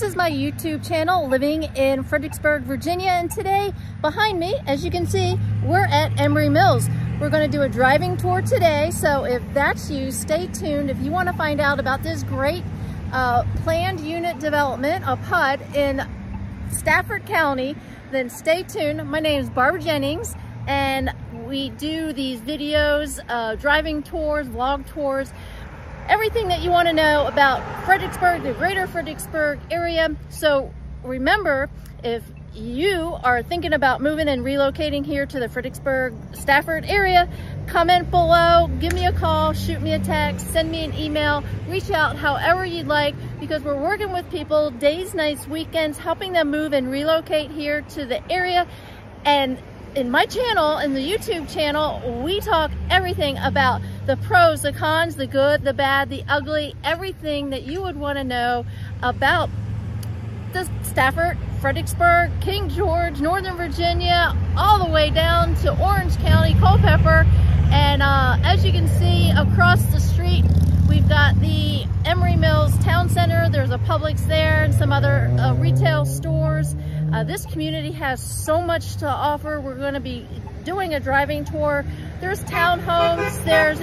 is my YouTube channel, living in Fredericksburg, Virginia, and today behind me, as you can see, we're at Embrey Mills. We're going to do a driving tour today, so if that's you, stay tuned. If you want to find out about this great planned unit development, a PUD in Stafford County, then stay tuned. My name is Barbara Jennings, and we do these videos, driving tours, vlog tours, everything that you want to know about Fredericksburg, the greater Fredericksburg area. So remember, if you are thinking about moving and relocating here to the Fredericksburg, Stafford area, comment below, give me a call, shoot me a text, send me an email, reach out however you'd like, because we're working with people days, nights, weekends, helping them move and relocate here to the area. And in my channel, in the YouTube channel, we talk everything about the pros, the cons, the good, the bad, the ugly, everything that you would want to know about the Stafford, Fredericksburg, King George, Northern Virginia, all the way down to Orange County, Culpeper. And as you can see across the street, we've got the Embrey Mills Town Center. There's a Publix there and some other retail stores. This community has so much to offer. We're going to be doing a driving tour. There's townhomes, there's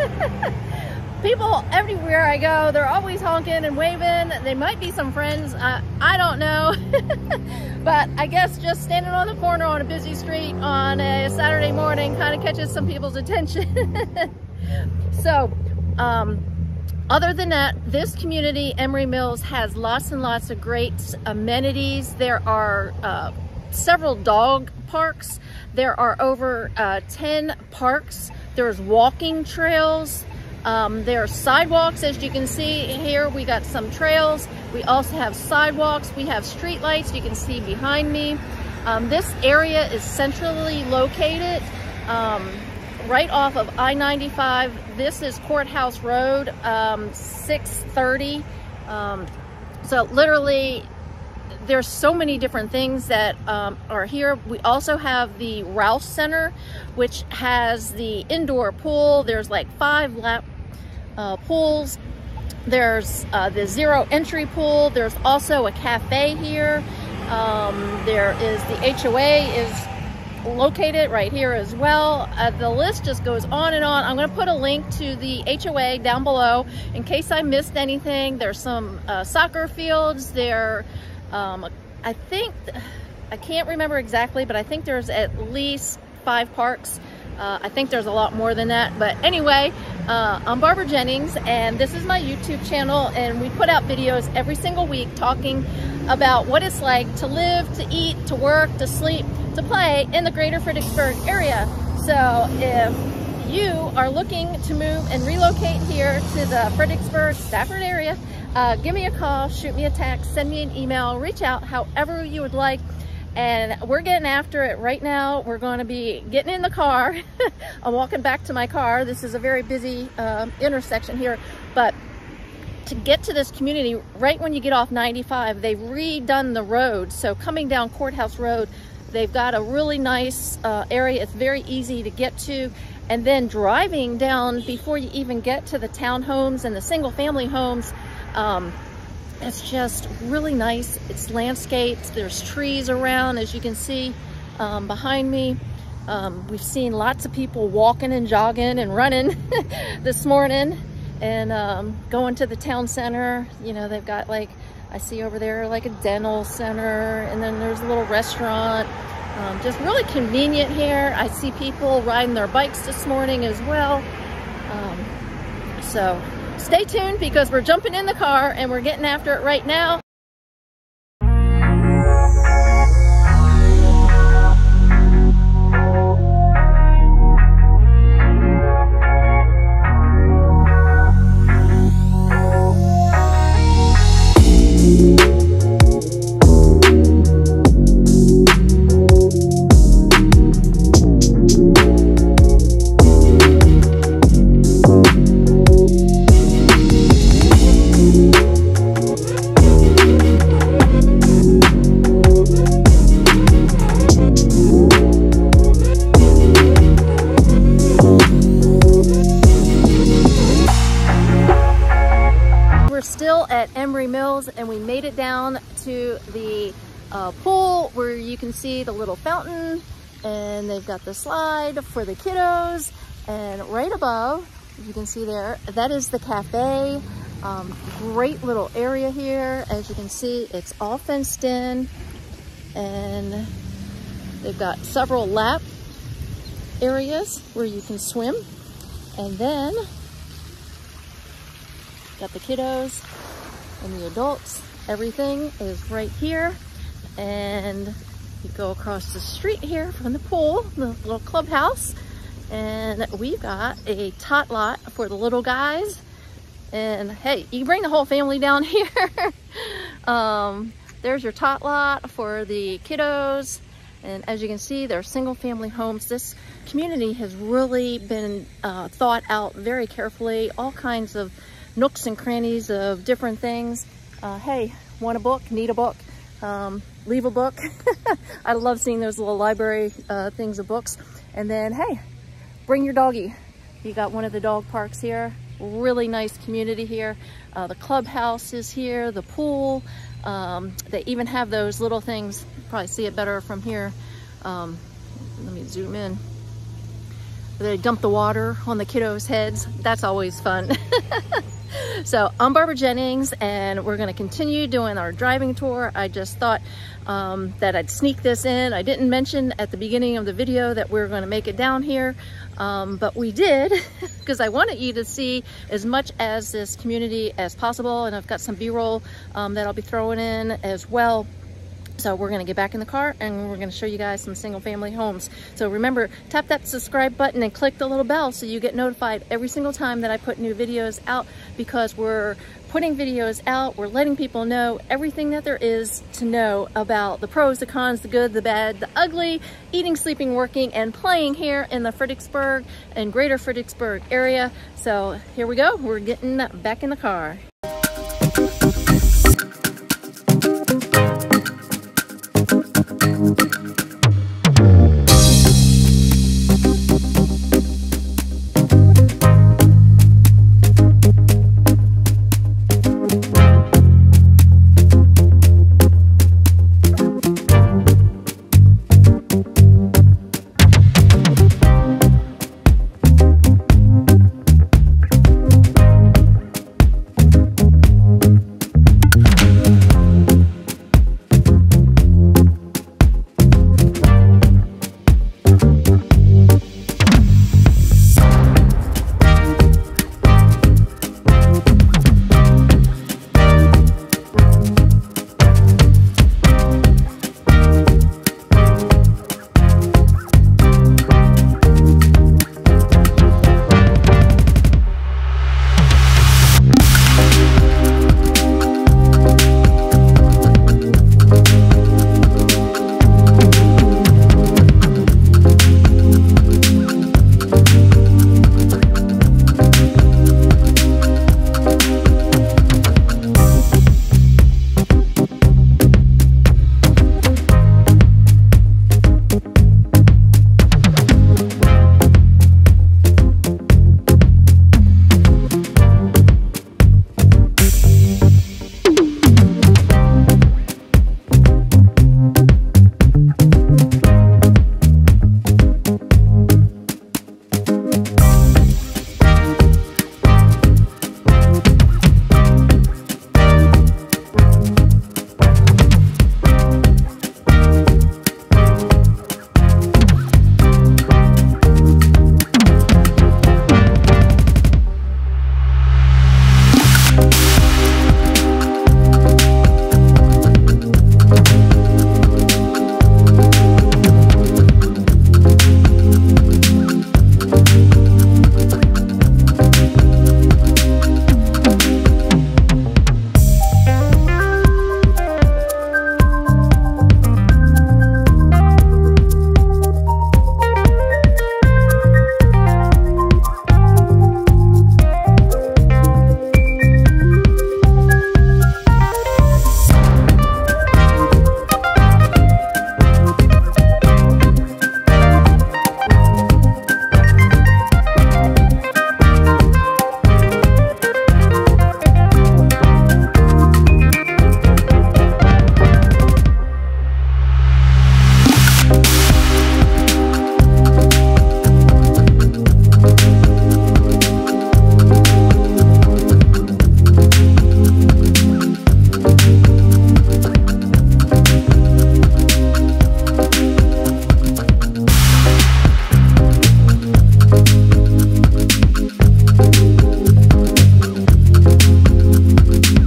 people everywhere I go. They're always honking and waving. They might be some friends, I don't know. But I guess just standing on the corner on a busy street on a Saturday morning kind of catches some people's attention. So, other than that, this community, Embrey Mills, has lots and lots of great amenities. There are several dog parks. There are over 10 parks. There's walking trails. There are sidewalks, as you can see here. We got some trails. We also have sidewalks. We have street lights. You can see behind me. This area is centrally located. Right off of I-95. This is Courthouse Road, 630. So literally, there's so many different things that are here. We also have the Rouse Center, which has the indoor pool. There's like 5 lap pools. There's the zero entry pool. There's also a cafe here. There is the HOA is located right here as well. The list just goes on and on. I'm going to put a link to the HOA down below in case I missed anything. There's some soccer fields there. I think, I can't remember exactly, but I think there's at least 5 parks. I think there's a lot more than that, but anyway, I'm Barbara Jennings, and this is my YouTube channel, and we put out videos every single week talking about what it's like to live, to eat, to work, to sleep, to play in the greater Fredericksburg area. So if you are looking to move and relocate here to the Fredericksburg, Stafford area, give me a call, shoot me a text, send me an email, reach out however you would like. And we're getting after it right now. We're going to be getting in the car. I'm walking back to my car. This is a very busy intersection here, but to get to this community, right when you get off 95, they've redone the road. So coming down Courthouse Road, they've got a really nice area. It's very easy to get to. And then driving down before you even get to the townhomes and the single family homes, it's just really nice. It's landscaped. There's trees around, as you can see behind me. We've seen lots of people walking and jogging and running this morning and going to the town center. You know, they've got, like, I see over there like a dental center, and then there's a little restaurant. Just really convenient here. I see people riding their bikes this morning as well. So stay tuned, because we're jumping in the car and we're getting after it right now. Embrey Mills, and we made it down into the pool where you can see the little fountain, and they've got the slide for the kiddos. And right above, you can see there, that is the cafe. Great little area here. As you can see, it's all fenced in, and they've got several lap areas where you can swim. And then got the kiddos and the adults. Everything is right here. And you go across the street here from the pool, the little clubhouse, and we've got a tot lot for the little guys. And hey, you can bring the whole family down here. There's your tot lot for the kiddos. And as you can see, they're single family homes. This community has really been thought out very carefully, all kinds of nooks and crannies of different things. Hey, want a book, need a book, leave a book. I love seeing those little library things of books. And then, hey, bring your doggy. You got one of the dog parks here. Really nice community here. The clubhouse is here, the pool. They even have those little things. You probably see it better from here. Let me zoom in. They dump the water on the kiddos' heads. That's always fun. So I'm Barbara Jennings, and we're going to continue doing our driving tour. I just thought that I'd sneak this in. I didn't mention at the beginning of the video that we're going to make it down here, but we did because I wanted you to see as much as this community as possible, and I've got some B-roll that I'll be throwing in as well. So we're going to get back in the car and we're going to show you guys some single family homes. So remember, tap that subscribe button and click the little bell so you get notified every single time that I put new videos out, because we're putting videos out. We're letting people know everything that there is to know about the pros, the cons, the good, the bad, the ugly, eating, sleeping, working, and playing here in the Fredericksburg and greater Fredericksburg area. So here we go. We're getting back in the car.